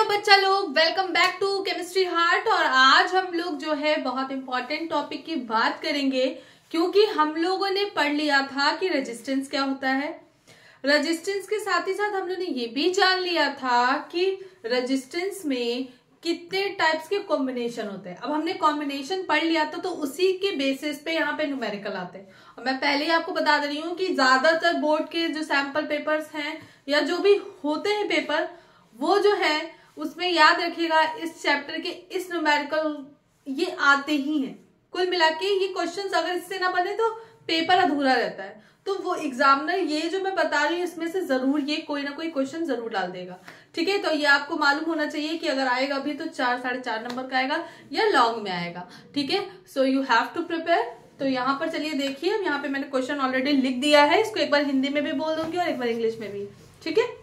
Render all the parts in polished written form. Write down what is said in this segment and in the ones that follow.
बच्चा लोग, welcome back to chemistry heart. और आज हम लोग जो है बहुत इंपॉर्टेंट टॉपिक की बात करेंगे, क्योंकि हम लोगों ने पढ़ लिया था कि रेजिस्टेंस क्या होता है। रेजिस्टेंस के साथ ही साथ हम लोगों ने ये भी जान लिया था कि रेजिस्टेंस में कितने टाइप्स के कॉम्बिनेशन होते हैं। अब हमने कॉम्बिनेशन पढ़ लिया था, तो उसी के बेसिस पे यहाँ पे न्यूमेरिकल आते हैं। और मैं पहले ही आपको बता दे रही हूँ कि ज्यादातर बोर्ड के जो सैंपल पेपर्स हैं या जो भी होते हैं पेपर, वो जो है उसमें याद रखिएगा इस चैप्टर के इस न्यूमेरिकल ये आते ही हैं। कुल मिला के ये क्वेश्चंस अगर इससे ना बने तो पेपर अधूरा रहता है। तो वो एग्जामिनर ये जो मैं बता रही हूँ इसमें से जरूर ये कोई ना कोई क्वेश्चन जरूर डाल देगा। ठीक है, तो ये आपको मालूम होना चाहिए कि अगर आएगा भी तो 4 साढ़े 4 नंबर का आएगा या लॉन्ग में आएगा। ठीक है, so you have to prepare. तो यहाँ पर चलिए देखिए, यहाँ पे मैंने क्वेश्चन ऑलरेडी लिख दिया है, इसको एक बार हिंदी में भी बोल दूंगी और एक बार इंग्लिश में भी। ठीक है,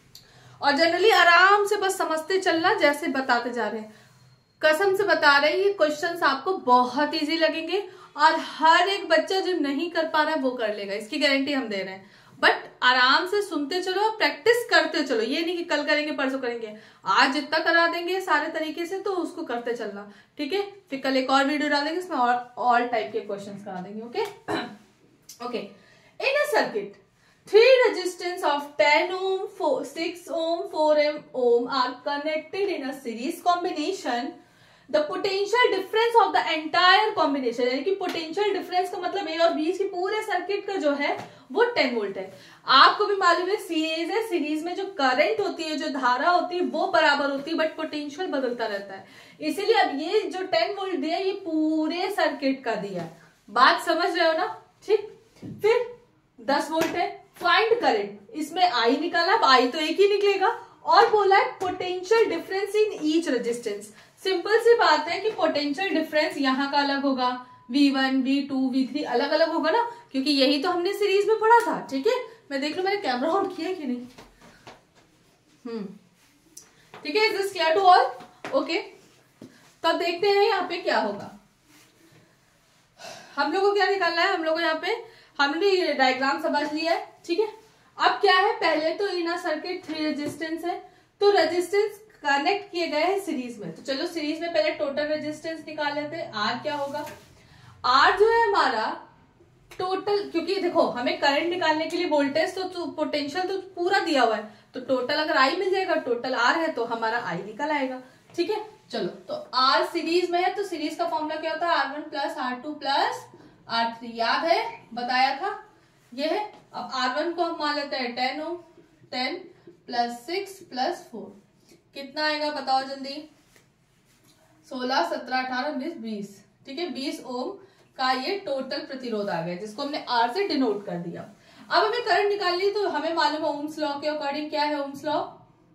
और जनरली आराम से बस समझते चलना जैसे बताते जा रहे हैं। कसम से बता रहे हैं ये क्वेश्चंस आपको बहुत इजी लगेंगे और हर एक बच्चा जो नहीं कर पा रहा है वो कर लेगा, इसकी गारंटी हम दे रहे हैं। बट आराम से सुनते चलो, प्रैक्टिस करते चलो। ये नहीं कि कल करेंगे परसों करेंगे, आज जितना करा देंगे सारे तरीके से तो उसको करते चलना। ठीक है, फिर कल एक और वीडियो डालेंगे, इसमें और टाइप के क्वेश्चन करा देंगे। Okay okay, in a circuit 3 resistance of 10 ohm, 6 ohm, 4 ohm are connected in a series combination. The potential difference of the entire combination, यानी कि potential difference का मतलब A और B की पूरे सर्किट का जो है वो 10 वोल्ट है। आपको भी मालूम है सीरीज है, सीरीज में जो करंट होती है, जो धारा होती है वो बराबर होती है, बट पोटेंशियल बदलता रहता है। इसीलिए अब ये जो 10 वोल्ट दिया ये पूरे सर्किट का दिया है। बात समझ रहे हो ना? ठीक, फिर 10 वोल्ट है, फाइंड करंट, इसमें आई निकाला, अब आई तो एक ही निकलेगा। और बोला है potential difference in each resistance. Simple सी बात है कि पोटेंशियल डिफरेंस यहाँ का अलग होगा, V1, V2, V3 अलग अलग होगा ना, क्योंकि यही तो हमने सीरीज में पढ़ा था। ठीक है, मैं देख लूं मैंने कैमरा ऑन किया कि नहीं। ठीक है, is this clear to all? Okay, तब देखते हैं यहाँ पे क्या होगा। हम लोग को क्या निकालना है, हम लोग को यहाँ पे हमने डायग्राम समझ लिया है। ठीक है, अब क्या है, पहले तो इन सर्किट 3 रेजिस्टेंस है, तो रेजिस्टेंस कनेक्ट किए गए हैं सीरीज में। तो चलो सीरीज में पहले टोटल रेजिस्टेंस निकाल लेते हैं। आर क्या होगा, आर जो है हमारा टोटल, क्योंकि देखो हमें करंट निकालने के लिए वोल्टेज तो पोटेंशियल तो पूरा दिया हुआ है, तो टोटल अगर आई मिल जाएगा, टोटल आर है तो हमारा आई निकल आएगा। ठीक है, चलो तो आर सीरीज में है, तो सीरीज का फॉर्मूला क्या होता है, R1 plus R2 plus R3, याद है बताया था ये है। अब R1 को हम मान लेते हैं 10 ओम, 10 प्लस 6 प्लस 4 कितना आएगा बताओ जल्दी, 16, 17, 18, 19, 20। ठीक है, 20 ओम का ये टोटल प्रतिरोध आ गया, जिसको हमने R से डिनोट कर दिया। अब हमें करंट निकालनी, तो हमें मालूम है ओम्स लॉ के अकॉर्डिंग क्या है ओम्स लॉ।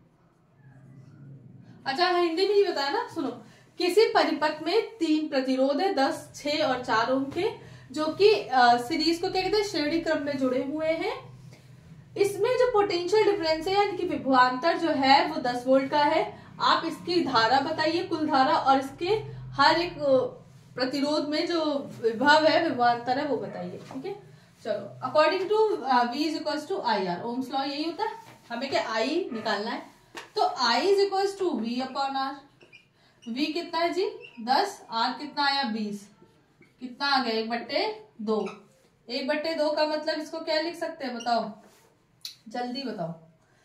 अच्छा हिंदी में ही बताया ना, सुनो। किसी परिपथ में 3 प्रतिरोध है, 10, 6 और 4 ओम के, जो कि सीरीज को क्या कहते हैं, श्रेणी क्रम में जुड़े हुए हैं। इसमें जो पोटेंशियल डिफरेंस है यानी कि विभवांतर जो है वो 10 वोल्ट का है। आप इसकी धारा बताइए, कुल धारा, और इसके हर एक प्रतिरोध में जो विभव है, विभवांतर है, वो बताइए। ठीक है, चलो according to V is equal to I R, ohm's law यही होता है। हमें क्या आई निकालना है, तो I is equal to V upon R. V कितना है जी 10, R कितना आया 20, कितना आ गया 1/2। 1/2 का मतलब इसको क्या लिख सकते हैं बताओ, जल्दी बताओ,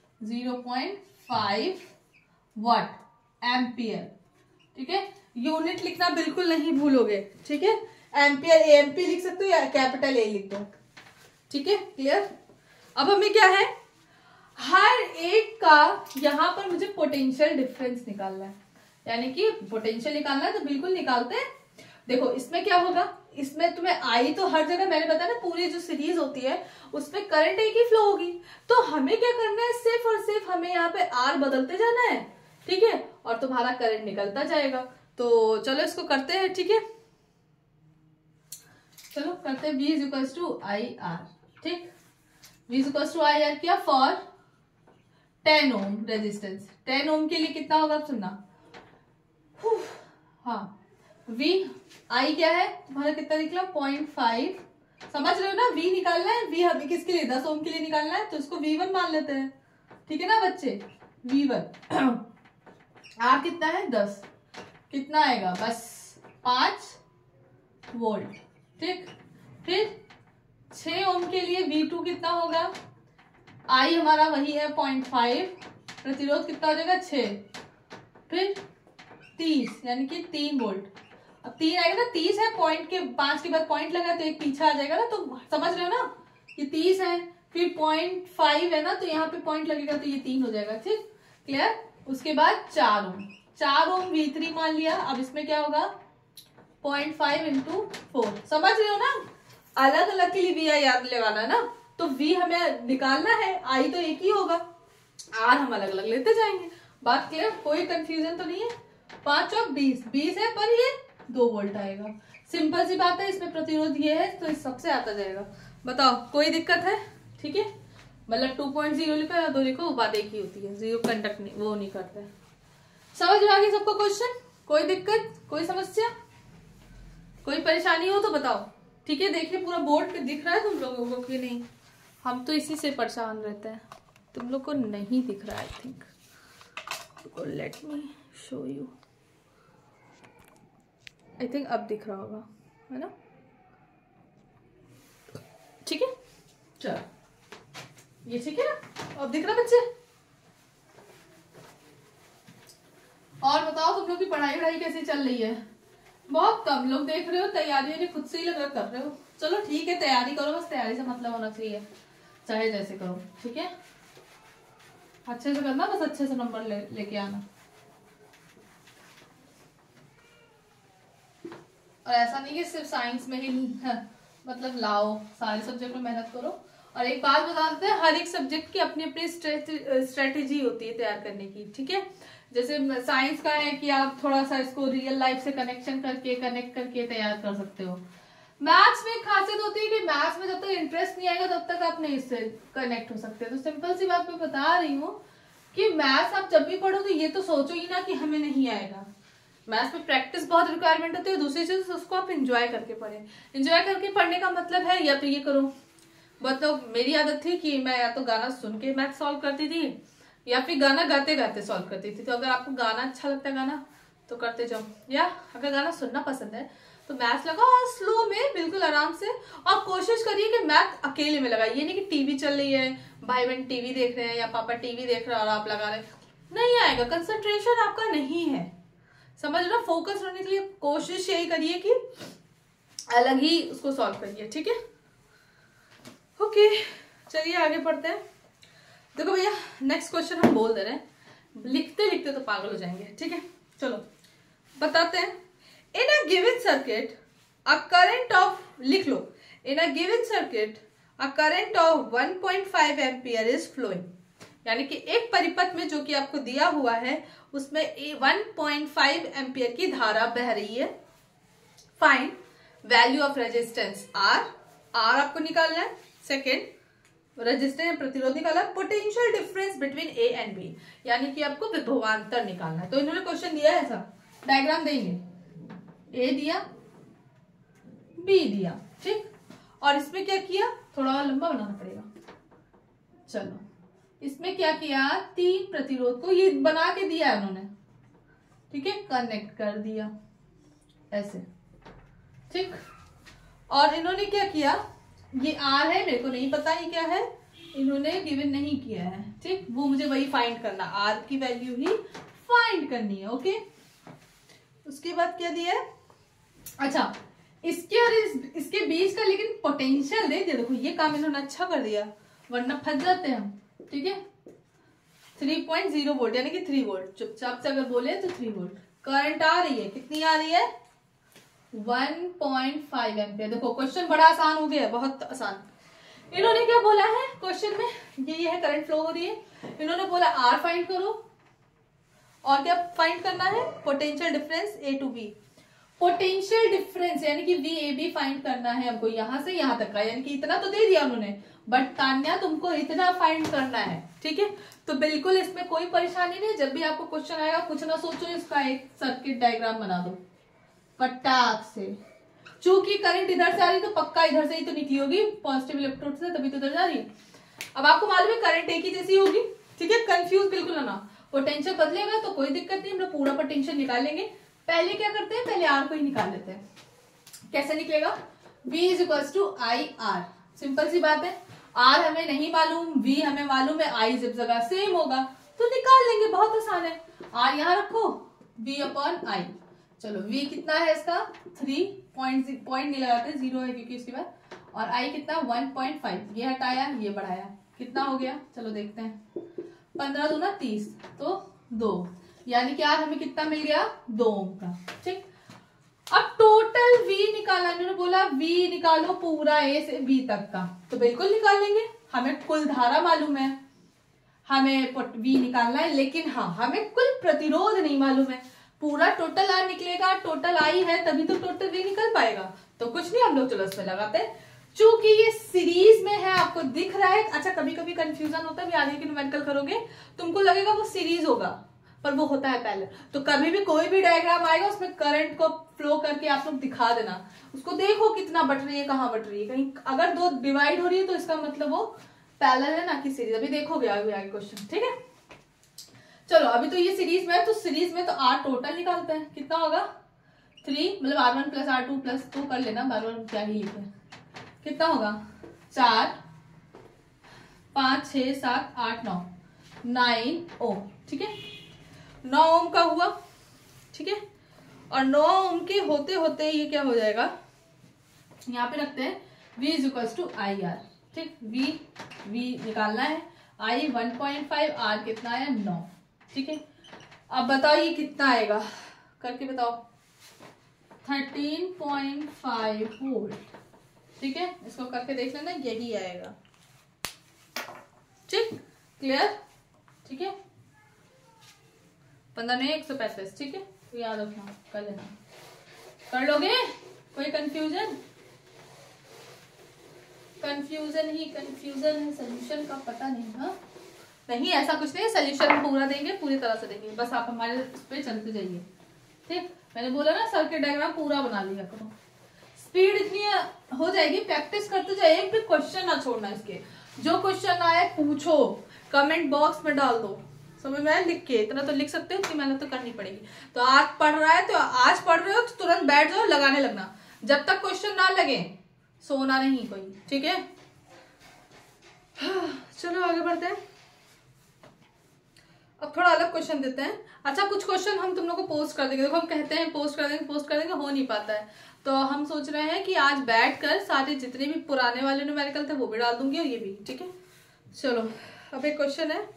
0.5 वाट एम्पियर। ठीक है, यूनिट लिखना बिल्कुल नहीं भूलोगे। ठीक है, एम्पियर एएमपी लिख सकते हो या कैपिटल ए लिख दो। ठीक है, क्लियर। अब हमें क्या है, हर एक का यहाँ पर मुझे पोटेंशियल डिफरेंस निकालना है, यानी कि पोटेंशियल निकालना है तो बिल्कुल निकालते हैं। देखो इसमें क्या होगा, इसमें तुम्हें आई तो हर जगह मैंने बताया ना, पूरी जो सीरीज होती है उसमें करंट एक ही फ्लो होगी, तो हमें क्या करना है, सिर्फ और सिर्फ हमें यहाँ पे आर बदलते जाना है। ठीक है, और तुम्हारा करंट निकलता जाएगा। तो चलो इसको करते हैं। ठीक है, चलो करते हैं। V is equal to I R. ठीक, V is equal to I R किया फॉर 10 ओम रेजिस्टेंस। 10 ओम के लिए कितना होगा सुनना, हाँ V आई क्या है तुम्हारा, कितना निकला 0.5। समझ रहे हो ना, V निकालना है, V हमें किसके लिए 10 ओम के लिए निकालना है, तो इसको V1 मान लेते हैं। ठीक है ना बच्चे, V1 आर कितना है 10, कितना आएगा बस 5 वोल्ट। ठीक, फिर 6 ओम के लिए V2 कितना होगा, आई हमारा वही है 0.5, प्रतिरोध कितना हो जाएगा 6, फिर 30 यानी कि 3 वोल्ट। अब 3 आएगा ना, 30 है, पॉइंट के 5 के बाद पॉइंट लगा तो एक पीछे आ जाएगा ना, तो समझ रहे हो ना कि 30 है, फिर 0.5 है ना, तो यहाँ पे पॉइंट लगेगा तो ये 3 हो जाएगा। ठीक, क्लियर। उसके बाद 4 ओम, 4 ओम V3 मान लिया। अब इसमें क्या होगा 0.5 इंटू 4, समझ रहे हो ना, अलग अलग के लिए V आई याद लगाना है ना, तो V हमें निकालना है, I तो एक ही होगा, R हम अलग अलग लेते जाएंगे। बात क्लियर, कोई कंफ्यूजन तो नहीं है। 5 और 20, 20 है पर ये 2 वोल्ट आएगा, सिंपल सी बात है। इसमें प्रतिरोध ये है तो इस सबसे आता जाएगा। बताओ कोई दिक्कत है? ठीक है, मतलब 2.0 लिखो या 2 लिखो, बात एक ही होती है, जीरो कंडक्ट नहीं, वो नहीं करते। समझ में आ गया सबको क्वेश्चन? कोई दिक्कत, कोई समस्या, कोई परेशानी हो तो बताओ। ठीक है, देखिए पूरा बोर्ड पे दिख रहा है तुम लोगों को कि नहीं? हम तो इसी से परेशान रहते हैं, तुम लोग को नहीं दिख रहा। I think, let me show you. I think अब दिख रहा होगा, है ना? ठीक है, चलो ये ठीक है ना, अब दिख रहा बच्चे? और बताओ तुम लोग की पढ़ाई कैसी चल रही है? बहुत कम लोग देख रहे हो, तैयारी खुद से ही लगा कर रहे हो। चलो ठीक है, तैयारी करो, बस तैयारी से मतलब होना चाहिए, चाहे जैसे करो। ठीक है, अच्छे से करना, बस अच्छे से नंबर लेके आना। और ऐसा नहीं कि सिर्फ साइंस में ही मतलब लाओ, सारे सब्जेक्ट में मेहनत करो। और एक बात बता देते हैं, हर एक सब्जेक्ट की अपनी अपनी स्ट्रेटेजी होती है तैयार करने की। ठीक है, जैसे साइंस का है कि आप थोड़ा सा इसको रियल लाइफ से कनेक्ट करके तैयार कर सकते हो। मैथ्स में एक खासियत होती है कि मैथ्स में जब तक इंटरेस्ट नहीं आएगा तब तक आप नहीं इससे कनेक्ट हो सकते। तो सिंपल सी बात मैं बता रही हूँ कि मैथ्स आप जब भी पढ़ोगे ये तो सोचो ही ना कि हमें नहीं आएगा। मैथ्स में प्रैक्टिस बहुत रिक्वायरमेंट होती है। दूसरी चीज उसको आप इंजॉय करके पढ़े। इंजॉय करके पढ़ने का मतलब है या तो ये करो, मतलब मेरी आदत थी कि मैं या तो गाना सुन के मैथ सॉल्व करती थी या फिर गाना गाते गाते सॉल्व करती थी। तो अगर आपको गाना अच्छा लगता है गाना तो करते जाओ, या अगर गाना सुनना पसंद है तो मैथ लगाओ और स्लो में बिल्कुल आराम से। और कोशिश करिए कि मैथ अकेले में लगाइए, नहीं कि टीवी चल रही है, भाई बहन टीवी देख रहे हैं या पापा टीवी देख रहे हैं और आप लगा रहे, नहीं आएगा, कंसंट्रेशन आपका नहीं है। समझ लो, फोकस रहने के लिए कोशिश यही करिए कि अलग ही उसको सॉल्व करिए। ठीक है, ओके, चलिए आगे पढ़ते हैं। देखो भैया, नेक्स्ट क्वेश्चन हम बोल दे रहे हैं, लिखते लिखते तो पागल हो जाएंगे। ठीक है, चलो बताते हैं। In a given circuit a current of, लिख लो, in a given circuit a current of 1.5 ampere is flowing. यानी कि एक परिपथ में जो कि आपको दिया हुआ है उसमें 1.5 एम्पियर की धारा बह रही है। Find value of resistance R, R आपको निकालना है। सेकेंड, रेजिस्टेंस प्रतिरोध निकाला। Potential difference between A and B, यानी कि आपको विभवांतर निकालना है। तो इन्होंने क्वेश्चन दिया है, ऐसा डायग्राम देंगे, ए दिया, बी दिया, ठीक। और इसमें क्या किया, थोड़ा और लंबा बनाना पड़ेगा। चलो, इसमें क्या किया, 3 प्रतिरोध को ये बना के दिया उन्होंने, ठीक है, कनेक्ट कर दिया ऐसे, ठीक। और इन्होंने क्या किया, ये आर है, मेरे को नहीं पता ये क्या है, इन्होंने गिवन नहीं किया है, ठीक। वो मुझे वही फाइंड करना, आर की वैल्यू ही फाइंड करनी है, ओके। उसके बाद क्या दिया है, अच्छा, इसके और इसके बीच का लेकिन पोटेंशियल दे दिया। देखो ये काम इन्होंने अच्छा कर दिया, वरना फंस जाते हैं हम, ठीक है। 3.0 वोल्ट यानी कि 3 वोल्ट, चुपचाप से अगर बोले तो 3 वोल्ट करंट आ रही है। कितनी आ रही है, 1.5 एम्पियर। देखो क्वेश्चन बड़ा आसान हो गया है, बहुत आसान। इन्होंने क्या बोला है क्वेश्चन में, ये है करंट फ्लो हो रही है। इन्होंने बोला आर फाइंड करो, और क्या फाइंड करना है, potential difference A to B. Potential difference यानी कि वी ए बी फाइंड करना है हमको, यहां से यहां तक का, यानी कि इतना तो दे दिया उन्होंने, बट तान्या तुमको इतना फाइंड करना है, ठीक है। तो बिल्कुल इसमें कोई परेशानी नहीं, जब भी आपको क्वेश्चन आएगा कुछ ना सोचो, इसका एक सर्किट डायग्राम बना दो फटाक से। चूंकि करंट इधर से आ रही तो पक्का इधर से ही तो निकली होगी, पॉजिटिव इलेक्ट्रोड से, तभी तो इधर जा रही है। अब आपको मालूम है करंट एक ही जैसी होगी, ठीक है, कंफ्यूज बिल्कुल ना। पोटेंशियल बदलेगा तो कोई दिक्कत नहीं, हम लोग पूरा पोटेंशियल निकाल लेंगे। पहले क्या करते हैं, पहले आर को ही निकाल लेते हैं। कैसे निकलेगा, V is equal to I R. Simple सी बात है, आर हमें नहीं मालूम, V हमें मालूम है, आई जब जगह सेम होगा तो निकाल लेंगे, बहुत आसान है। आर यहां रखो, V अपॉन आई। चलो V कितना है इसका 3 पॉइंट नहीं लगाते, 0 है क्योंकि इसके बाद, और आई कितना 1.5, ये हटाया ये बढ़ाया, कितना हो गया चलो देखते हैं। 15 दूना 30 तो 2, यानी कि यार हमें कितना मिल गया 2 ओम का। ठीक, अब टोटल V निकाला, इन्होंने बोला V निकालो पूरा A से B तक का, तो बिल्कुल निकाल लेंगे। हमें कुल धारा मालूम है, हमें V निकालना है, लेकिन हाँ हमें कुल प्रतिरोध नहीं मालूम है। पूरा टोटल R निकलेगा, टोटल I है तभी तो टोटल V निकल पाएगा। तो कुछ नहीं, हम लोग चलो इसमें लगाते हैं। चूंकि ये सीरीज में है, आपको दिख रहा है। अच्छा, कभी कभी कंफ्यूजन होता है, आगे की न्यूमेरिकल करोगे तुमको लगेगा वो सीरीज होगा, पर वो होता है पैरेलल। तो कभी भी कोई भी डायग्राम आएगा उसमें करंट को फ्लो करके आप लोग दिखा देना, उसको देखो कितना बट रही है, कहाँ बट रही है। कहीं अगर 2 डिवाइड हो रही है तो इसका मतलब वो पैरेलल है ना कि सीरीज। अभी देखोगे आगे क्वेश्चन, ठीक है। चलो अभी तो ये सीरीज में है, तो सीरीज में तो आर टोटल निकालते हैं, कितना होगा 3, मतलब R1 प्लस R2 प्लस 2 कर लेना, बार बार क्या ही लिखे, कितना होगा 4 5 6 7 8 9 ओम। ठीक है, 9 ओम का हुआ। ठीक है, और 9 ओम के होते होते ये क्या हो जाएगा, यहाँ पे रखते हैं V is equal to I R. ठीक, V निकालना है, I 1.5, R कितना है 9। ठीक है, अब बताओ ये कितना आएगा, करके बताओ। 13.5 वोल्ट। ठीक है, इसको करके देख लेना, यही आएगा। ठीक, क्लियर। ठीक है, 15 नहीं 135। ठीक है, तो याद रखना, कर लेना, कर लोगे। कोई कंफ्यूजन ही कंफ्यूजन है, सोल्यूशन का पता नहीं। हाँ नहीं, ऐसा कुछ नहीं, सोल्यूशन पूरा देंगे, पूरी तरह से देंगे, बस आप हमारे उस पे चलते जाइए। ठीक, मैंने बोला ना सर्किट डायग्राम पूरा बना लिया करो, स्पीड इतनी हो जाएगी, प्रैक्टिस करते जाइए। एक भी क्वेश्चन ना छोड़ना, इसके जो क्वेश्चन आए पूछो, कमेंट बॉक्स में डाल दो, समझ में आया, लिख के। इतना तो लिख सकते हो, इतनी मेहनत तो करनी पड़ेगी। तो आज पढ़ रहा है, तो आज पढ़ रहे हो तो तुरंत बैठ जाओ, लगाने लगना, जब तक क्वेश्चन ना लगे सोना नहीं कोई। ठीक है, चलो आगे बढ़ते हैं। अब थोड़ा अलग क्वेश्चन देते हैं। अच्छा, कुछ क्वेश्चन हम तुम लोग को पोस्ट कर देंगे। देखो हम कहते हैं पोस्ट कर देंगे, हो नहीं पाता है, तो हम सोच रहे हैं कि आज बैठकर सारे जितने भी पुराने वाले न्यूमेरिकल थे वो भी डाल दूंगी और ये भी। ठीक है, चलो अब एक क्वेश्चन है,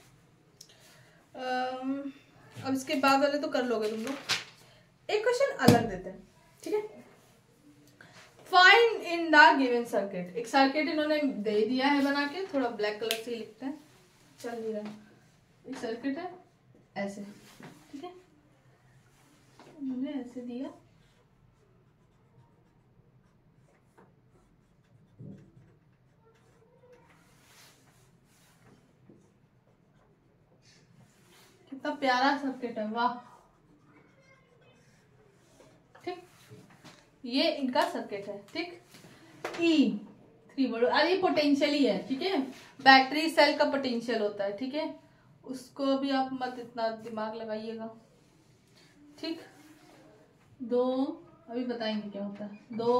अब इसके बाद वाले तो कर लोगे तुम लोग। एक क्वेश्चन अलग देते हैं। ठीक है, find in the given circuit. एक सर्किट इन्होंने दे दिया है बना के, थोड़ा ब्लैक कलर से लिखते हैं, चल नहीं रहा। एक सर्किट है ऐसे, ठीक है, उन्होंने ऐसे दिया, कितना प्यारा सर्किट है, वाह। ठीक, ये इनका सर्किट है। ठीक, E3 वोल्ट, अरे पोटेंशियल ही है। ठीक है, बैटरी सेल का पोटेंशियल होता है। ठीक है, उसको भी आप मत इतना दिमाग लगाइएगा। ठीक, 2, अभी बताएंगे क्या होता है, 2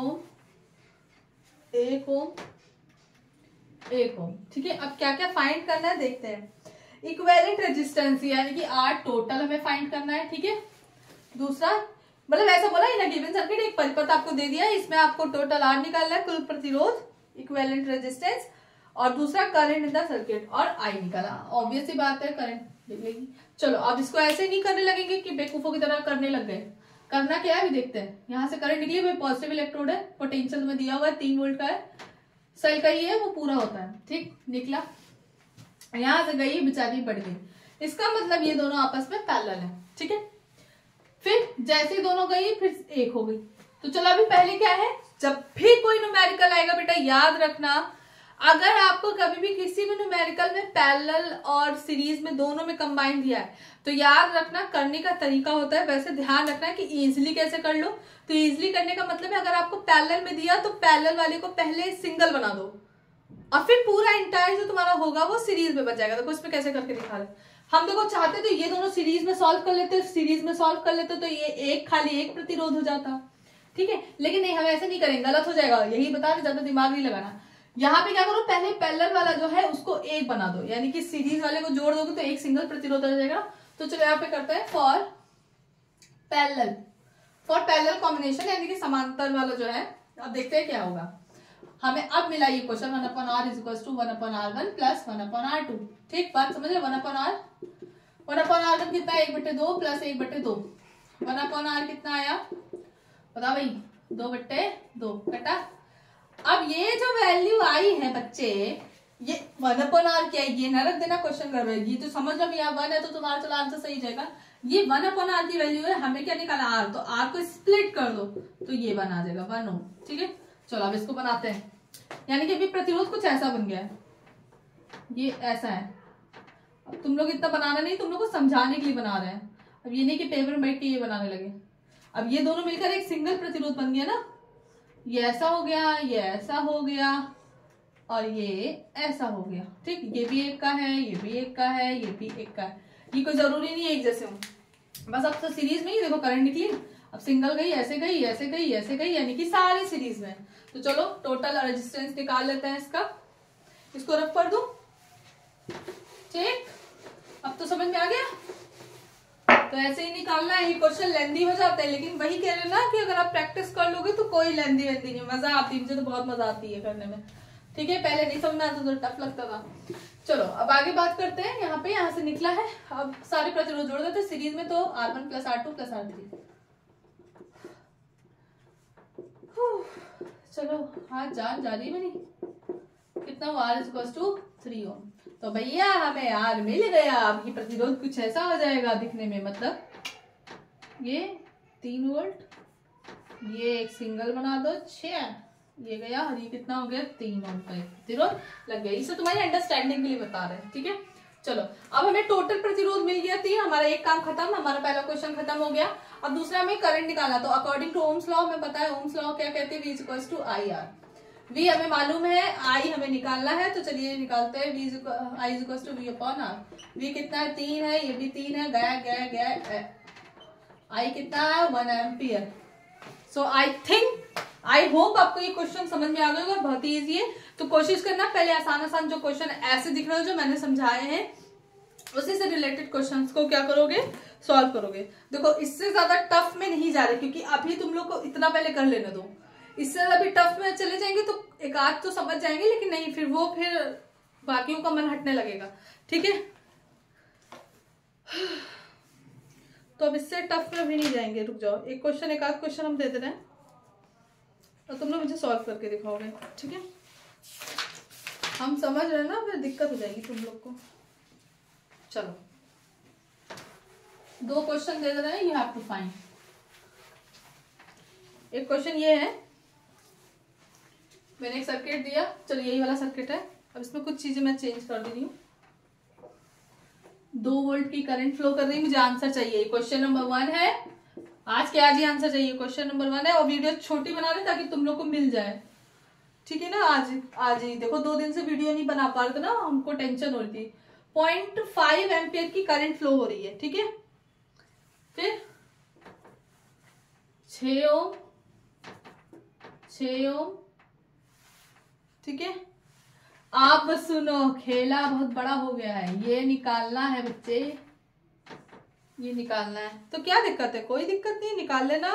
1 ओम 1 ओम। ठीक है, अब क्या क्या फाइंड करना है देखते हैं। इक्विवेलेंट रेजिस्टेंस यानी कि R टोटल हमें फाइंड करना है। ठीक है, दूसरा मतलब ऐसा बोला इन गिवन सर्किट, एक परिपथ आपको दे दिया है, इसमें आपको टोटल R निकालना है, कुल प्रतिरोध, इक्विवेलेंट रेजिस्टेंस, और दूसरा करंट इन द सर्किट, और I निकाला। ऑब्वियस सी बात है, करंट निकलेगी। चलो अब इसको ऐसे नहीं करने लगेंगे कि बेवकूफों की तरह करने लग गए। करना क्या है अभी देखते हैं। यहाँ से करंट निकली हुई, पॉजिटिव इलेक्ट्रोड है, पोटेंशियल में दिया हुआ है 3 वोल्ट का है, सेल का ही है, वो पूरा होता है। ठीक, निकला, यहां से गई बेचारी बढ़ गई, इसका मतलब ये दोनों आपस में पैरेलल है। ठीक है, फिर जैसे ही दोनों गई फिर एक हो गई। तो चलो अभी पहले क्या है, जब भी कोई न्यूमेरिकल आएगा बेटा याद रखना, अगर आपको कभी भी किसी भी न्यूमेरिकल में पैरेलल और सीरीज में दोनों में कंबाइन दिया है तो याद रखना करने का तरीका होता है। वैसे ध्यान रखना है कि इजीली कैसे कर लो। तो इजीली करने का मतलब है, अगर आपको पैरेलल में दिया तो पैरेलल वाले को पहले सिंगल बना दो, अब फिर पूरा इंटायर जो तुम्हारा होगा वो सीरीज में बच जाएगा। देखो इसमें कैसे करके दिखा रहे, हम देखो चाहते तो ये दोनों सीरीज में सॉल्व कर लेते, सीरीज में सॉल्व कर लेते तो ये एक खाली एक प्रतिरोध हो जाता, ठीक है, लेकिन नहीं हम ऐसे नहीं करेंगे, गलत हो जाएगा, यही बता रहे, ज्यादा दिमाग नहीं लगाना। यहाँ पे क्या करो, पहले पैरेलल वाला जो है उसको एक बना दो, यानी कि सीरीज वाले को जोड़ दोगे तो एक सिंगल प्रतिरोध हो जाएगा। तो चलो यहाँ पे करते हैं फॉर पैरेलल कॉम्बिनेशन, यानी कि समांतर वाला जो है। अब देखते हैं क्या होगा, हमें अब मिला ये क्वेश्चन 1/r = 1/r1 + 1/r2, ठीक, बात समझ रहे। 1/r1 कितना है, 1/2 + 1/2, 1/r कितना आया बताओ भाई, 2/2 कटा। अब ये जो वैल्यू आई है बच्चे, ये 1/r क्या है, ये न रख देना क्वेश्चन कर रहे हैं, ये तो समझ लो यहाँ 1 है तो तुम्हारा चलो आंसर सही जाएगा। ये 1/r की वैल्यू है, हमें क्या निकाला r, तो r को स्प्लिट कर दो तो ये 1 आ जाएगा 1 Ω, ठीक है। चलो अब इसको बनाते हैं, यानी कि अभी प्रतिरोध कुछ ऐसा बन गया है, ये ऐसा है। अब तुम लोग इतना बनाना नहीं, तुम लोग को समझाने के लिए बना रहे हैं, अब ये नहीं कि पेपर में बैठ के ये बनाने लगे। अब ये दोनों मिलकर एक सिंगल प्रतिरोध बन गया ना, ये ऐसा हो गया, ये ऐसा हो गया और ये ऐसा हो गया, ठीक, ये भी एक का है, ये भी एक का है, ये भी एक का है, ये कोई जरूरी नहीं है एक जैसे हो, बस अब तो सीरीज में ही देखो करंट निकली, अब सिंगल गई, ऐसे गई, ऐसे गई, ऐसे गई, यानी कि सारी सीरीज में। तो चलो टोटल रेजिस्टेंस निकाल लेते हैं इसका, इसको रफ कर दूं, ठीक, अब तो समझ में आ गया। तो ऐसे ही निकालना है, ये क्वेश्चन लेंदी हो जाता है, लेकिन वही कह रहे ना कि अगर आप प्रैक्टिस कर लोगे तो कोई लेंदी वेंदी नहीं, मजा आती है, मुझे तो बहुत मजा आती है करने में, ठीक है। पहले नहीं समझ में आता तो टफ लगता था। चलो अब आगे बात करते हैं, यहाँ पे यहाँ से निकला है, अब सारे प्रतिरोध जोड़ देते हैं सीरीज में, तो R1 + R2 + R3। चलो हाँ जान जा रही मेरी, कितना हुआ, R = 3 Ω। तो भैया हमें R मिल गया। अब ये प्रतिरोध कुछ ऐसा हो जाएगा दिखने में, मतलब ये 3 वोल्ट, ये एक सिंगल बना दो 6, ये गया, और ये कितना हो गया 3 Ω का एक प्रतिरोध लग गया। इसे तुम्हारी अंडरस्टैंडिंग के लिए बता रहे हैं, ठीक है। चलो अब हमें टोटल प्रतिरोध मिल गया, 3, हमारा एक काम खत्म, हमारा पहला क्वेश्चन खत्म हो गया। अब दूसरा हमें करंट निकालना, तो अकॉर्डिंग टू ओम्स लॉ, हमें पता है ओम्स लॉ क्या कहते हैं, V = IR। V हमें मालूम है, I हमें निकालना है, तो चलिए निकालते हैं। I = V/R। V कितना है, 3 है, ये भी 3 है, गया गया गया, I कितना है 1 एम्पियर। सो आई होप आपको ये क्वेश्चन समझ में आ गया होगा, बहुत ही इजी है। तो कोशिश करना पहले आसान जो क्वेश्चन ऐसे दिख रहे हो जो मैंने समझाए हैं, उसी से रिलेटेड क्वेश्चंस को क्या करोगे, सॉल्व करोगे। देखो इससे ज्यादा टफ में नहीं जा रहे, क्योंकि अभी तुम लोग को इतना पहले कर लेने दो, इससे अभी टफ में चले जाएंगे तो एक आध तो समझ जाएंगे, लेकिन नहीं फिर बाकियों का मन हटने लगेगा, ठीक है। तो अब इससे टफ में भी नहीं जाएंगे, रुक जाओ, एक आध क्वेश्चन हम दे दे रहे हैं और तुम लोग मुझे सॉल्व करके दिखाओगे, ठीक है। हम समझ रहे हैं ना, फिर दिक्कत हो जाएगी तुम लोग को। चलो 2 क्वेश्चन दे दे रहे हैं, यू हैव टू फाइंड। एक क्वेश्चन ये है, मैंने एक सर्किट दिया, चलो यही वाला सर्किट है, अब इसमें कुछ चीजें मैं चेंज कर दे रही हूँ। 2 वोल्ट की करंट फ्लो कर रही है, मुझे आंसर चाहिए। क्वेश्चन नंबर 1 है, आज के आज ही आंसर चाहिए, क्वेश्चन नंबर 1 है, और वीडियो छोटी बना रहे ताकि तुम लोग को मिल जाए, ठीक है ना। आज ही देखो 2 दिन से वीडियो नहीं बना पा रहे थे ना, हमको टेंशन हो रही थी। 0.5 एम्पियर की करंट फ्लो हो रही है, ठीक है। फिर 6 ओम, ठीक है। आप बस सुनो, खेला बहुत बड़ा हो गया है, ये निकालना है बच्चे, ये निकालना है। तो क्या दिक्कत है, कोई दिक्कत नहीं, निकाल लेना।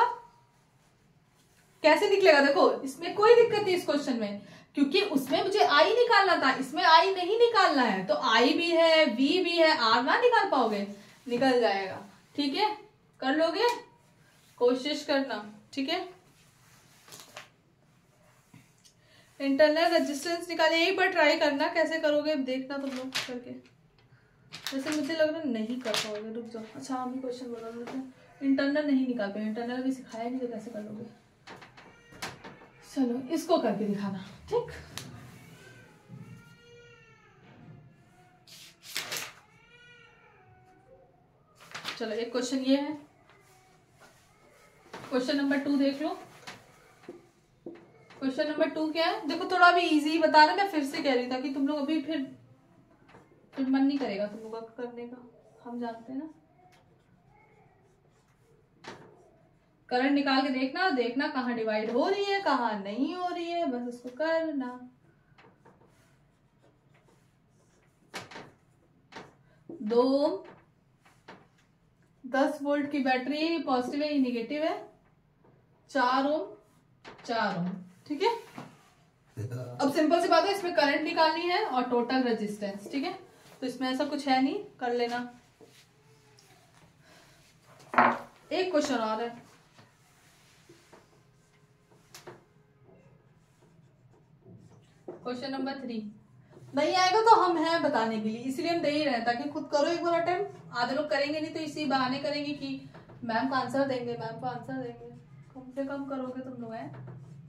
कैसे निकलेगा, देखो इसमें कोई दिक्कत नहीं इस क्वेश्चन में, क्योंकि उसमें मुझे आई निकालना था, इसमें आई नहीं निकालना है। तो आई भी है, वी भी है, आर ना निकाल पाओगे, निकल जाएगा, ठीक है। कर लोगे, कोशिश करना, ठीक है। इंटरनल रेजिस्टेंस निकाले, एक बार ट्राई करना, कैसे करोगे देखना तुम लोग करके। वैसे मुझे लग रहा है नहीं कर पाओगे, रुक जाओ। अच्छा हम ही क्वेश्चन बता देते हैं, इंटरनल नहीं निकाल पाए, इंटरनल भी सिखाया नहीं तो कैसे कर लोगे। चलो इसको करके दिखाना, ठीक। चलो एक क्वेश्चन ये है, क्वेश्चन नंबर 2 देख लो। क्वेश्चन नंबर 2 क्या है? देखो थोड़ा अभी इजी बता रहा, मैं फिर से कह रही था कि तुम लोग अभी फिर मन नहीं करेगा तुम लोग का करने का, हम जानते हैं ना। करंट निकाल के देखना कहाँ डिवाइड हो रही है कहाँ नहीं हो रही है, बस उसको करना। 2 10 वोल्ट की बैटरी पॉजिटिव है, नेगेटिव है, 4 ओम, ठीक है। अब सिंपल सी बात है, इसमें करंट निकालनी है और टोटल रेजिस्टेंस, ठीक है। तो इसमें ऐसा कुछ है नहीं, कर लेना। एक क्वेश्चन और है, क्वेश्चन नंबर 3। नहीं आएगा तो हम हैं बताने के लिए, इसलिए हम दे ही रहे हैं ताकि खुद करो एक बार अटेम्प्ट। आधे लोग करेंगे नहीं तो इसी बहाने करेंगे कि मैम का आंसर देंगे, कम से कम करोगे तुम लोग हैं।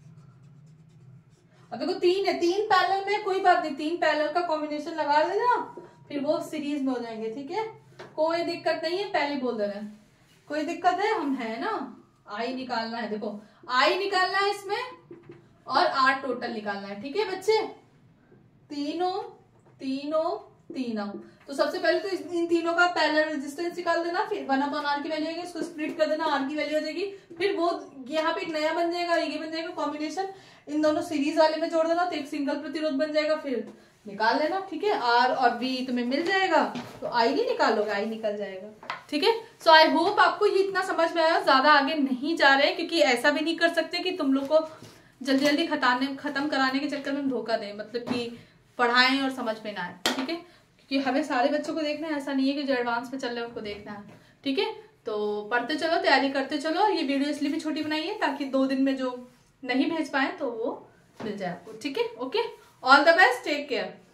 अब देखो 3 है, 3 पैरेलल में कोई बात नहीं, 3 पैरेलल का कॉम्बिनेशन लगा देना, फिर वो सीरीज में हो जाएंगे, ठीक है। कोई दिक्कत नहीं है, पहले बोल दे रहे हैं। कोई दिक्कत है, हम है ना। आई निकालना है, देखो आई निकालना है इसमें और आर टोटल निकालना है, ठीक है बच्चे। 3 ओम, 3 ओम, 3 ओम। तो सबसे पहले तो इन तीनों का पैरेलल रेजिस्टेंस निकाल देना, फिर 1/R की वैल्यू आएगी, इसको स्प्लिट कर देना, आर की वैल्यू हो जाएगी, फिर वो यहाँ पे एक नया बन जाएगा, ये बन जाएगा कॉम्बिनेशन, इन दोनों सीरीज वाले में जोड़ देना तो एक सिंगल प्रतिरोध बन जाएगा, फिर निकाल लेना, ठीक है। आर और बी तुम्हें मिल जाएगा, तो आई नहीं निकालोगे, आई निकल जाएगा, ठीक है। सो आई होप आपको ये इतना समझ में आया, ज्यादा आगे नहीं जा रहे हैं क्योंकि ऐसा भी नहीं कर सकते कि तुम लोग को जल्दी जल्दी खत्म कराने के चक्कर में धोखा दें, मतलब कि पढ़ाएं और समझ में ना आए, ठीक है। क्योंकि हमें सारे बच्चों को देखना है, ऐसा नहीं है कि जो एडवांस में चल रहे हैं उनको देखना है, ठीक है। तो पढ़ते चलो, तैयारी करते चलो। और ये वीडियो इसलिए भी छोटी बनाई है ताकि 2 दिन में जो नहीं भेज पाए तो वो मिल जाए आपको, ठीक है। Okay, all the best, take care.